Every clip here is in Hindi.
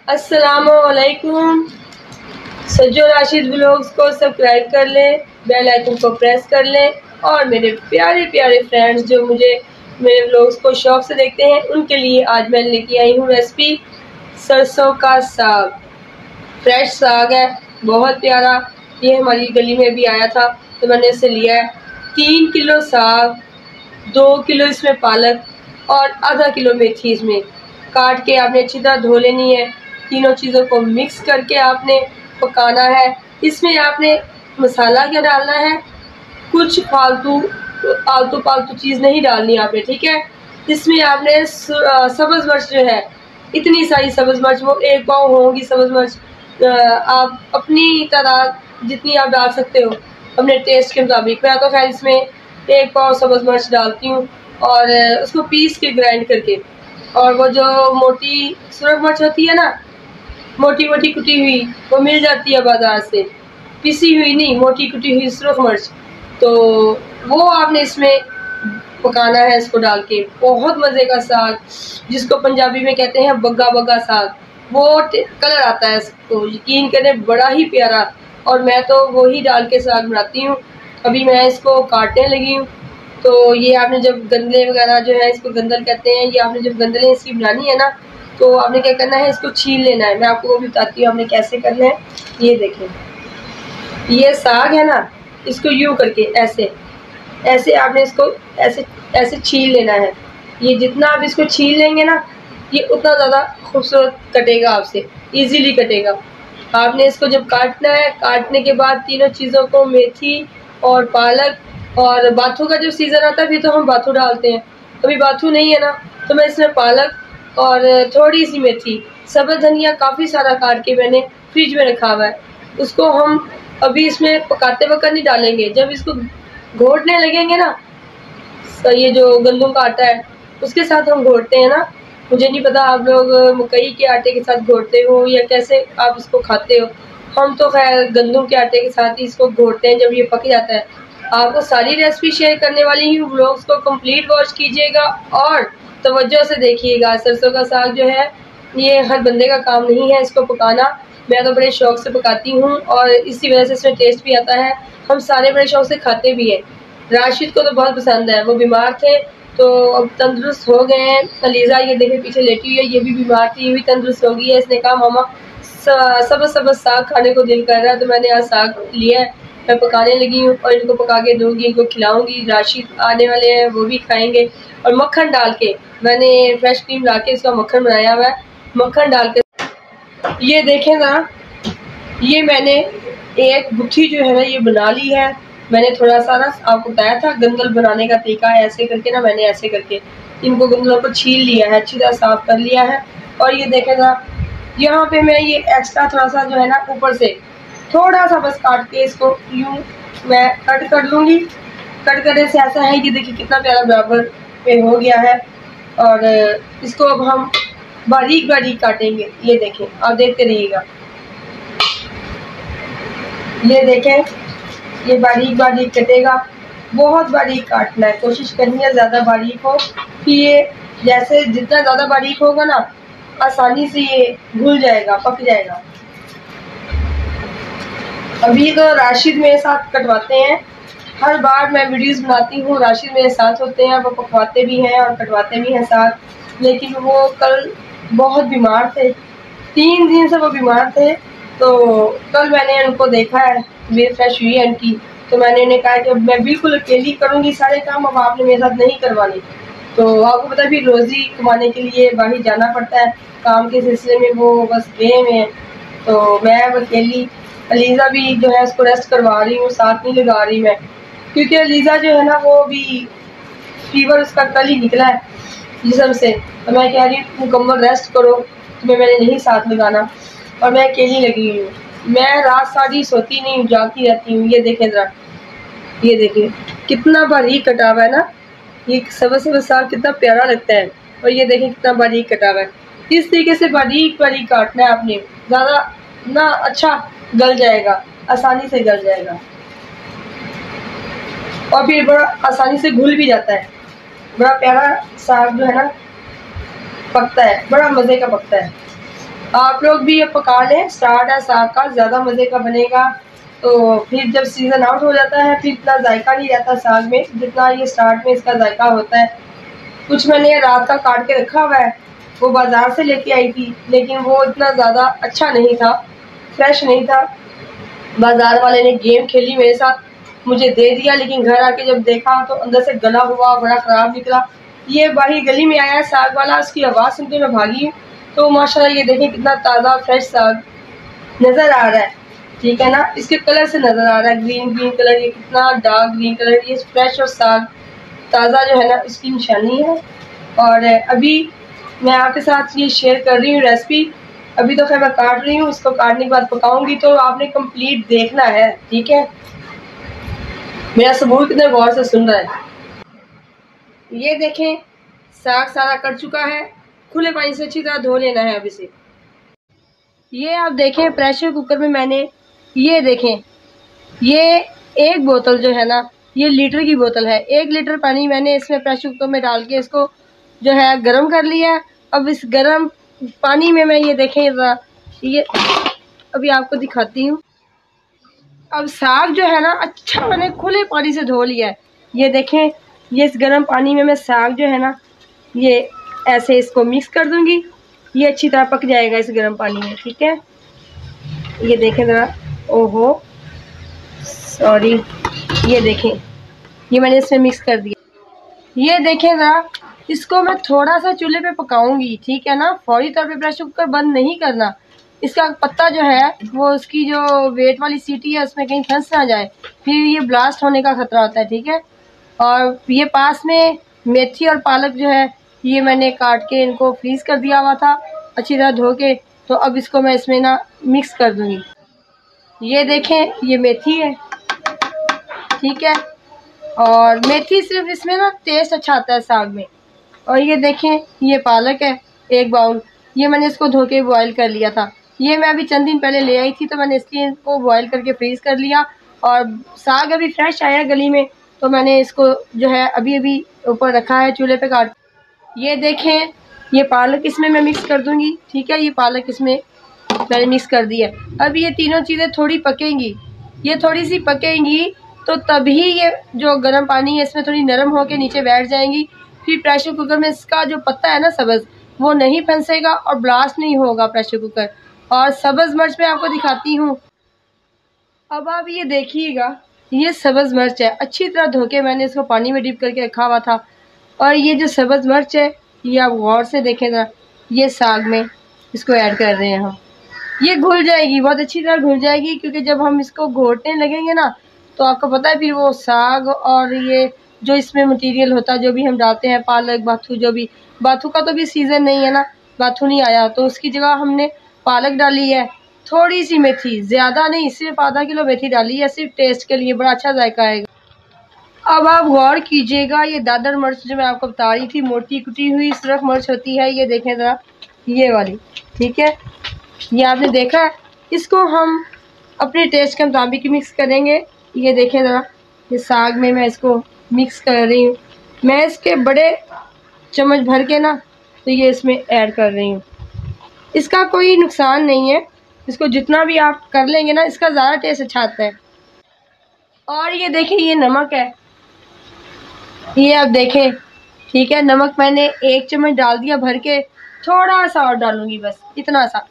अस्सलामुअलैकुम। सज्जो राशिद ब्लॉग्स को सब्सक्राइब कर लें, बेल आइकन को प्रेस कर लें और मेरे प्यारे प्यारे फ्रेंड्स जो मुझे मेरे ब्लॉग्स को शौक से देखते हैं उनके लिए आज मैं लेके आई हूँ रेसिपी सरसों का साग। फ्रेश साग है, बहुत प्यारा। ये हमारी गली में भी आया था तो मैंने इसे लिया है। 3 किलो साग, 2 किलो इसमें पालक और आधा किलो मेथी इसमें काट के आपने अच्छी तरह धो लेनी है। तीनों चीज़ों को मिक्स करके आपने पकाना है। इसमें आपने मसाला क्या डालना है, कुछ आलतू पालतू चीज़ नहीं डालनी आपने, ठीक है। इसमें आपने सब्ज़ मिर्च जो है, इतनी सारी सब्ज़ मिर्च, वो 1 पाव होगी सब्ज़ मिर्च। आप अपनी तरह जितनी आप डाल सकते हो अपने टेस्ट के मुताबिक। मैं तो खैर इसमें 1 पाव सब्ज़ मिर्च डालती हूँ और उसको पीस के ग्राइंड करके। और वो जो मोटी सुरख मिर्च होती है ना, मोटी मोटी कुटी हुई, वो मिल जाती है बाजार से, पिसी हुई नहीं, मोटी कुटी हुई सुरख मिर्च। तो वो आपने इसमें पकाना है, इसको डाल के। बहुत मज़े का साग, जिसको पंजाबी में कहते हैं बग्गा बग्गा साग, वो कलर आता है इसको, यकीन करें बड़ा ही प्यारा। और मैं तो वो ही डाल के साग बनाती हूँ। अभी मैं इसको काटने लगी हूँ। तो ये आपने जब गंदले वगैरह जो है, इसको गंदल कहते हैं, ये आपने जब गंदलें इसकी बनानी है ना, तो आपने क्या करना है, इसको छील लेना है। मैं आपको वो भी बताती हूँ आपने कैसे करना है। ये देखें, ये साग है ना, इसको यूँ करके ऐसे ऐसे आपने इसको ऐसे ऐसे छील लेना है। ये जितना आप इसको छील लेंगे ना, ये उतना ज़्यादा खूबसूरत कटेगा, आपसे इजीली कटेगा। आपने इसको जब काटना है, काटने के बाद तीनों चीज़ों को, मेथी और पालक और बाथू का जब सीज़न आता है फिर तो हम बाथू डालते हैं। अभी बाथू नहीं है ना, तो मैं इसमें पालक और थोड़ी सी मेथी, सब्ज़ धनिया काफ़ी सारा काट के मैंने फ्रिज में रखा हुआ है। उसको हम अभी इसमें पकाते वक्त नहीं डालेंगे। जब इसको घोटने लगेंगे ना, तो ये जो गंदम का आटा है उसके साथ हम घोटते हैं ना। मुझे नहीं पता आप लोग मकई के आटे के साथ घोटते हो या कैसे आप इसको खाते हो। हम तो खैर गंदम के आटे के साथ ही इसको घोटते हैं जब ये पक जाता है। आपको सारी रेसिपी शेयर करने वाली हूँ, व्लॉग्स को कंप्लीट वॉच कीजिएगा और तवज्जो से देखिएगा। सरसों का साग जो है, ये हर बंदे का काम नहीं है इसको पकाना। मैं तो बड़े शौक से पकाती हूँ और इसी वजह से इसमें टेस्ट भी आता है। हम सारे बड़े शौक से खाते भी हैं। राशिद को तो बहुत पसंद है, वो बीमार थे तो अब तंदुरुस्त हो गए हैं। अलीज़ा ये देखे पीछे लेटी हुई है, ये भी बीमार थी, ये भी तंदुरुस्त हो गई है। इसने कहा मामा सब साग खाने को दिल कर रहा है, तो मैंने आज साग लिया है, मैं पकाने लगी हूँ और इनको पका के दूंगी, इनको खिलाऊंगी। राशिद आने वाले हैं, वो भी खाएंगे। और मक्खन डाल के, मैंने फ्रेश क्रीम ला के इसका मक्खन बनाया हुआ है। मक्खन डाल के ये देखें ना, ये मैंने एक गुत्थी जो है ना ये बना ली है। मैंने थोड़ा सा ना आपको बताया था गंदल बनाने का तरीका है, ऐसे करके ना मैंने ऐसे करके इनको गंदलों को छील लिया है, अच्छी तरह साफ कर लिया है। और ये देखें ना, यहाँ पे मैं ये एक्स्ट्रा थोड़ा सा जो है ना ऊपर से थोड़ा सा बस काट के इसको यूँ मैं कट कर लूँगी। कट करने से ऐसा है, ये देखिए कितना प्यारा बराबर पे हो गया है। और इसको अब हम बारीक बारीक काटेंगे। ये देखें, आप देखते रहिएगा। ये देखें, ये बारीक बारीक कटेगा, बहुत बारीक काटना है, कोशिश करनी है ज़्यादा बारीक हो कि ये जैसे जितना ज़्यादा बारीक होगा ना, आसानी से ये घुल जाएगा, पक जाएगा। अभी तो राशिद मेरे साथ कटवाते हैं, हर बार मैं वीडियोस बनाती हूँ, राशिद मेरे साथ होते हैं, वो पकवाते भी हैं और कटवाते भी हैं साथ। लेकिन वो कल बहुत बीमार थे, 3 दिन से वो बीमार थे। तो कल मैंने उनको देखा है, तबीयत फ्रेश हुई है उनकी, तो मैंने उन्हें कहा कि मैं बिल्कुल अकेली करूँगी सारे काम, अब आपने मेरे साथ नहीं करवाने। तो आपको पता है फिर रोज़ी कमाने के लिए बाहर जाना पड़ता है, काम के सिलसिले में वो बस गए हुए हैं। तो मैं अब अकेली, अलीज़ा भी जो है उसको रेस्ट करवा रही हूँ, साथ नहीं लगा रही मैं, क्योंकि अलीज़ा जो है ना वो भी फीवर उसका कल ही निकला है जिस्म से। तो मैं कह रही हूँ मुकम्मल रेस्ट करो, तुम्हें मैंने नहीं साथ लगाना। और मैं अकेली लगी हुई हूँ, मैं रात सारी सोती नहीं हूँ, जागती रहती हूँ। ये देखें ज़रा, ये देखिए कितना बारीक कटा हुआ है ना, ये सब्ज़ साग कितना प्यारा लगता है। और ये देखें कितना बारीक कटा हुआ है। इस तरीके से बारीक बारीक काटना है आपने, ज़्यादा ना अच्छा गल जाएगा, आसानी से गल जाएगा और फिर बड़ा आसानी से घुल भी जाता है। बड़ा प्यारा साग जो है ना पकता है, बड़ा मज़े का पकता है। आप लोग भी ये पका लें, स्टार्ट है साग का, ज़्यादा मज़े का बनेगा। तो फिर जब सीज़न आउट हो जाता है फिर इतना जायका नहीं रहता साग में जितना ये स्टार्ट में इसका जायका होता है। कुछ मैंने रात का काट के रखा हुआ है, वो बाज़ार से लेके आई थी, लेकिन वो इतना ज़्यादा अच्छा नहीं था, फ्रेश नहीं था। बाज़ार वाले ने गेम खेली मेरे साथ, मुझे दे दिया, लेकिन घर आके जब देखा तो अंदर से गला हुआ, बड़ा ख़राब निकला। ये बाहरी गली में आया है साग वाला, उसकी आवाज़ सुन के मैं भागी हूँ। तो माशाल्लाह ये देखें कितना ताज़ा फ्रेश साग नज़र आ रहा है, ठीक है ना। इसके कलर से नज़र आ रहा है ग्रीन ग्रीन कलर, ये कितना डार्क ग्रीन कलर, ये फ्रेश और साग ताज़ा जो है ना इसकी निशानी है। और अभी मैं आपके साथ ये शेयर कर रही हूँ रेसिपी। अभी तो खैर मैं काट रही हूँ, इसको काटने के बाद पकाऊंगी, तो आपने कंप्लीट देखना है, ठीक है। मेरा सबूत कितने गौर से सुन रहा है। ये देखें साग सारा कट चुका है, खुले पानी से अच्छी तरह धो लेना है अब इसे। ये आप देखें प्रेशर कुकर में मैंने, ये देखें ये एक बोतल जो है ना, ये लीटर की बोतल है, 1 लीटर पानी मैंने इसमें प्रेशर कुकर में डाल के इसको जो है गर्म कर लिया है। अब इस गर्म पानी में मैं ये देखें ये अभी आपको दिखाती हूँ। अब साग जो है ना अच्छा मैंने खुले पानी से धो लिया है। ये देखें ये इस गर्म पानी में मैं साग जो है ना ये ऐसे इसको मिक्स कर दूंगी, ये अच्छी तरह पक जाएगा इस गर्म पानी में, ठीक है। ये देखें ज़रा, ओहो सॉरी, ये देखें ये मैंने इसमें मिक्स कर दिया। ये देखें ज़रा, इसको मैं थोड़ा सा चूल्हे पे पकाऊंगी, ठीक है ना। फौरी तौर पे प्रेशर कुकर बंद नहीं करना। इसका पत्ता जो है वो उसकी जो वेट वाली सीटी है उसमें कहीं फंस ना जाए, फिर ये ब्लास्ट होने का खतरा होता है, ठीक है। और ये पास में मेथी और पालक जो है ये मैंने काट के इनको फ्रीज कर दिया हुआ था अच्छी तरह धो के। तो अब इसको मैं इसमें ना मिक्स कर दूंगी। ये देखें ये मेथी है, ठीक है, और मेथी सिर्फ इसमें ना टेस्ट अच्छा आता है साग में। और ये देखें ये पालक है 1 बाउल, ये मैंने इसको धो के बॉयल कर लिया था। ये मैं अभी चंद दिन पहले ले आई थी तो मैंने इसलिए इसको बॉयल करके फ्रीज कर लिया। और साग अभी फ्रेश आया गली में तो मैंने इसको जो है अभी अभी ऊपर रखा है चूल्हे पे काट। ये देखें ये पालक इसमें मैं मिक्स कर दूंगी, ठीक है। ये पालक इसमें मैंने मिक्स कर दिया। अब ये तीनों चीज़ें थोड़ी पकेंगी, ये थोड़ी सी पकेंगी तो तभी ये जो गर्म पानी है इसमें थोड़ी नरम होकर नीचे बैठ जाएंगी। फिर प्रेशर कुकर में इसका जो पत्ता है ना सब्ज़, वो नहीं फंसेगा और ब्लास्ट नहीं होगा प्रेशर कुकर। और सब्ज़ मिर्च मैं आपको दिखाती हूँ। अब आप ये देखिएगा ये सब्ज़ मिर्च है, अच्छी तरह धो के मैंने इसको पानी में डिप करके रखा हुआ था। और ये जो सब्ज़ मिर्च है ये आप गौर से देखें ना, ये साग में इसको ऐड कर रहे हैं हम। ये घुल जाएगी, बहुत अच्छी तरह घुल जाएगी, क्योंकि जब हम इसको घोटने लगेंगे ना तो आपको पता है फिर वो साग और ये जो इसमें मटेरियल होता है जो भी हम डालते हैं, पालक बाथू, जो भी बाथू का तो भी सीज़न नहीं है ना, बाथू नहीं आया, तो उसकी जगह हमने पालक डाली है, थोड़ी सी मेथी, ज़्यादा नहीं, सिर्फ आधा किलो मेथी डाली है, सिर्फ टेस्ट के लिए, बड़ा अच्छा जायका आएगा। अब आप गौर कीजिएगा ये दादर मिर्च जो मैं आपको बता रही थी, मोटी कुटी हुई सुरख मिर्च होती है, ये देखें ज़रा ये वाली, ठीक है, ये आपने देखा है। इसको हम अपने टेस्ट के मुताबिक मिक्स करेंगे। ये देखें ज़रा ये साग में मैं इसको मिक्स कर रही हूँ, मैं इसके बड़े चम्मच भर के ना तो ये इसमें ऐड कर रही हूँ। इसका कोई नुकसान नहीं है, इसको जितना भी आप कर लेंगे ना इसका ज़्यादा टेस्ट अच्छा आता है। और ये देखिए ये नमक है, ये आप देखें, ठीक है, नमक मैंने 1 चम्मच डाल दिया भर के, थोड़ा सा और डालूंगी बस इतना सा।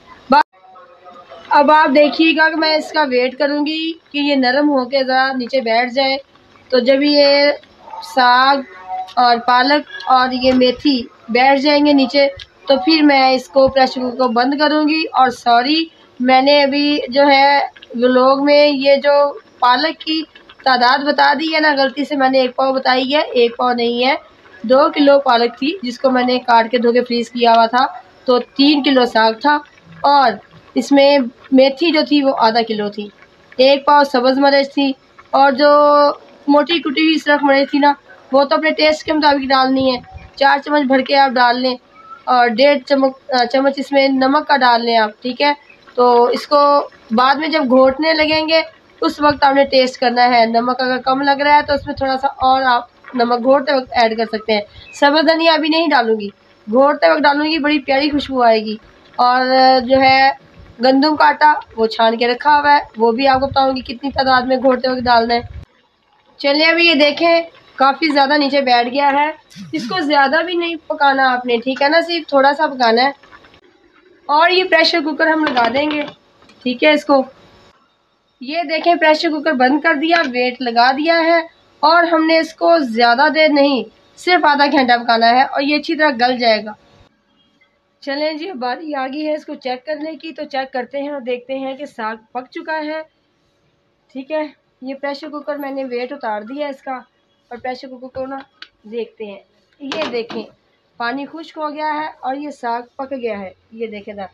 अब आप देखिएगा कि मैं इसका वेट करूंगी कि ये नरम होके ज़रा नीचे बैठ जाए। तो जब ये साग और पालक और ये मेथी बैठ जाएंगे नीचे तो फिर मैं इसको प्रेशर कुकर को बंद करूंगी। और सॉरी, मैंने अभी जो है व्लॉग में ये जो पालक की तादाद बता दी है ना, गलती से मैंने 1 पाव बताई है, 1 पाव नहीं है, 2 किलो पालक थी जिसको मैंने काट के धो के फ्रीज़ किया हुआ था। तो 3 किलो साग था और इसमें मेथी जो थी वो आधा किलो थी, 1 पाव सब्ज़ मिर्च थी, और जो मोटी कुटी हुई सुरख मिर्च थी ना वो तो अपने टेस्ट के मुताबिक डालनी है, 4 चम्मच भर के आप डाल लें, और 1.5 चम्मच इसमें नमक का डाल लें आप, ठीक है। तो इसको बाद में जब घोटने लगेंगे उस वक्त आपने टेस्ट करना है, नमक अगर कम लग रहा है तो उसमें थोड़ा सा और आप नमक घोटते वक्त ऐड कर सकते हैं। सब्ज़ धनिया अभी नहीं डालूंगी, घोटते वक्त डालूंगी, बड़ी प्यारी खुशबू आएगी। और जो है गंदम का आटा वो छान के रखा हुआ है, वो भी आपको बताऊंगी कितनी तादाद में घोटते वक्त डालना है। चलिए अभी ये देखें काफ़ी ज़्यादा नीचे बैठ गया है। इसको ज़्यादा भी नहीं पकाना आपने, ठीक है ना, सिर्फ थोड़ा सा पकाना है। और ये प्रेशर कुकर हम लगा देंगे, ठीक है। इसको ये देखें प्रेशर कुकर बंद कर दिया, वेट लगा दिया है और हमने इसको ज़्यादा देर नहीं, सिर्फ आधा घंटा पकाना है और ये अच्छी तरह गल जाएगा। चलें जी, बारी आ गई है इसको चेक करने की, तो चेक करते हैं और देखते हैं कि साग पक चुका है, ठीक है। ये प्रेशर कुकर मैंने वेट उतार दिया इसका और प्रेशर कुकर को ना देखते हैं। ये देखें पानी खुश्क हो गया है और ये साग पक गया है। ये देखें ज़रा,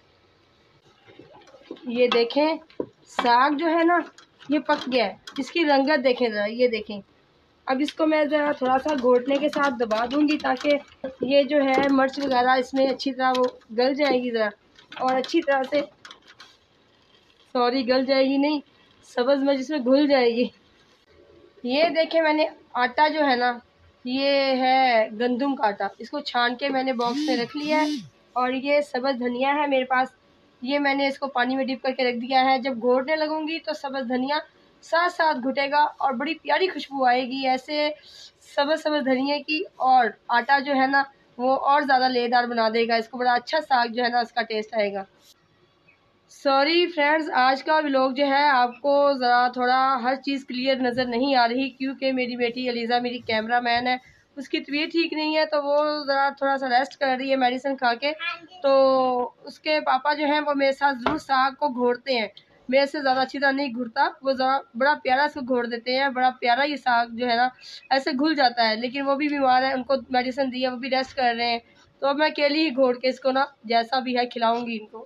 ये देखें साग जो है ना ये पक गया है, इसकी रंगत देखें ज़रा, ये देखें। अब इसको मैं ज़रा थोड़ा सा घोटने के साथ दबा दूंगी ताकि ये जो है मिर्च वगैरह इसमें अच्छी तरह वो गल जाएगी ज़रा, और अच्छी तरह से, सॉरी गल जाएगी नहीं, सब्ज़ मिर्च इसमें घुल जाएगी। ये देखें मैंने आटा जो है ना ये है गंदम का आटा, इसको छान के मैंने बॉक्स में रख लिया है। और ये सब्ज़ धनिया है मेरे पास, ये मैंने इसको पानी में डिप करके रख दिया है। जब घोटने लगूंगी तो सब्ज़ धनिया साथ साथ घुटेगा और बड़ी प्यारी खुशबू आएगी ऐसे सब्ज़ धनिया की, और आटा जो है ना वो और ज़्यादा लेदार बना देगा इसको, बड़ा अच्छा साग जो है ना उसका टेस्ट आएगा। सॉरी फ्रेंड्स, आज का व्लॉग जो है आपको ज़रा थोड़ा हर चीज़ क्लियर नज़र नहीं आ रही क्योंकि मेरी बेटी अलीज़ा मेरी कैमरा मैन है, उसकी तबीयत ठीक नहीं है तो वो ज़रा थोड़ा सा रेस्ट कर रही है मेडिसिन खा के। तो उसके पापा जो हैं वो मेरे साथ ज़रूर साग को घोटते हैं, मेरे से ज़्यादा अच्छी तरह नहीं घुटता वो, ज़रा बड़ा प्यारा इसको घोट देते हैं, बड़ा प्यारा ये साग जो है ना ऐसे घुल जाता है। लेकिन वो भी बीमार है, उनको मेडिसिन दी है, वो भी रेस्ट कर रहे हैं, तो अब मैं अकेली ही घोट के इसको ना जैसा भी है खिलाऊँगी इनको।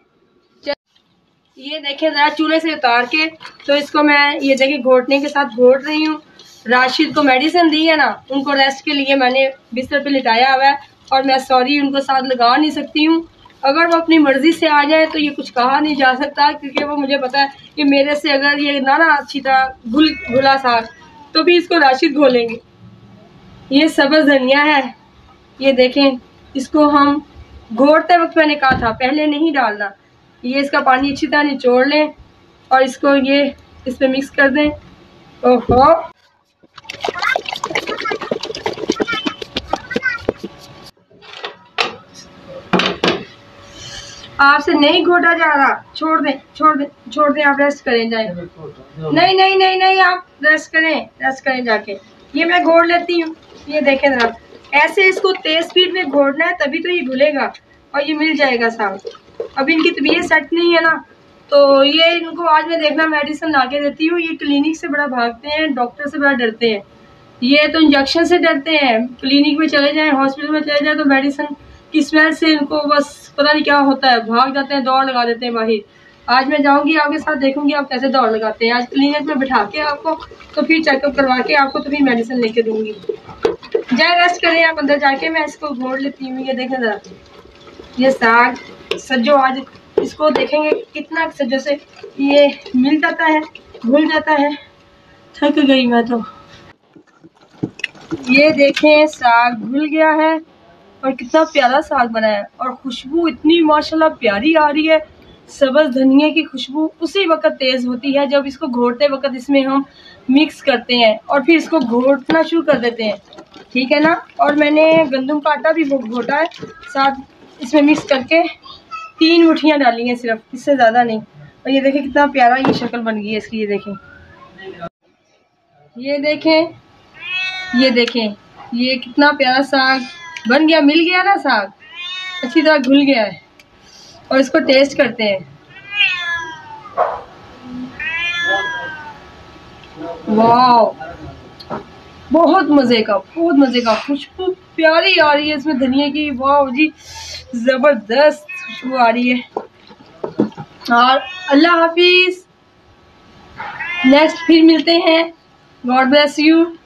ये देखिए ज़रा चूल्हे से उतार के, तो इसको मैं ये देखिए घोटने के साथ घोट रही हूँ। राशिद को मेडिसिन दी है ना, उनको रेस्ट के लिए मैंने बिस्तर पे लिटाया हुआ है और मैं सॉरी उनको साथ लगा नहीं सकती हूँ। अगर वो अपनी मर्जी से आ जाए तो ये कुछ कहा नहीं जा सकता क्योंकि वो मुझे पता है कि मेरे से अगर ये ना अच्छी तरह घुला साग तो भी इसको राशिद घोलेंगे। ये सब्ज़ धनिया है, ये देखें इसको हम घोटते वक्त मैंने कहा था पहले नहीं डालना। ये इसका पानी अच्छी तरह निचोड़ लें और इसको ये इसमें मिक्स कर दें। ओहो, आपसे नहीं घोटा जा रहा, छोड़ दें छोड़ दें छोड़ दें, आप रेस्ट करें जाए। नहीं नहीं नहीं नहीं, आप रेस्ट करें जाके। ये मैं घोट लेती हूँ। ये देखें जरा, ऐसे इसको तेज स्पीड में घोटना है तभी तो ये घुलेगा और ये मिल जाएगा साग। अभी इनकी तबीयत सेट नहीं है ना, तो ये इनको आज मैं देखना मेडिसिन ला के देती हूँ। ये क्लिनिक से बड़ा भागते हैं, डॉक्टर से बड़ा डरते हैं, ये तो इंजेक्शन से डरते हैं। क्लिनिक में चले जाएं, हॉस्पिटल में चले जाएं तो मेडिसिन की स्मेल से इनको बस पता नहीं क्या होता है, भाग जाते हैं, दौड़ लगा देते हैं बाहर। आज मैं जाऊंगी आपके साथ, देखूंगी आप कैसे दौड़ लगाते हैं। आज क्लिनिक में बिठा के आपको तो फिर चेकअप करवा के आपको तो फिर मेडिसिन लेके दूंगी। जाए रेस्ट करें आप अंदर जाके, मैं इसको घोट लेती हूँ। ये देखें जरा, ये साग सज्जो आज इसको देखेंगे कितना सज्जो से ये मिल जाता है, घुल जाता है। थक गई मैं तो। ये देखें साग घुल गया है और कितना प्यारा साग बना है और खुशबू इतनी माशाल्लाह प्यारी आ रही है। सब्ज़ धनिया की खुशबू उसी वक्त तेज होती है जब इसको घोटते वक्त इसमें हम मिक्स करते हैं और फिर इसको घोटना शुरू कर देते हैं, ठीक है ना। और मैंने गंदम का आटा भी घोटा है साथ इसमें मिक्स करके, 3 मुठियाँ डाली हैं सिर्फ, इससे ज़्यादा नहीं। और ये देखें कितना प्यारा ये शक्ल बन गई है इसकी। ये देखें, ये देखें, ये देखें, ये कितना प्यारा साग बन गया, मिल गया ना साग, अच्छी तरह घुल गया है। और इसको टेस्ट करते हैं। वाह, बहुत मज़े का खुशबू प्यारी आ रही है इसमें धनिया की। वाह जी, ज़बरदस्त खुशबू आ रही है। और अल्लाह हाफिज़, नेक्स्ट फिर मिलते हैं। God bless you.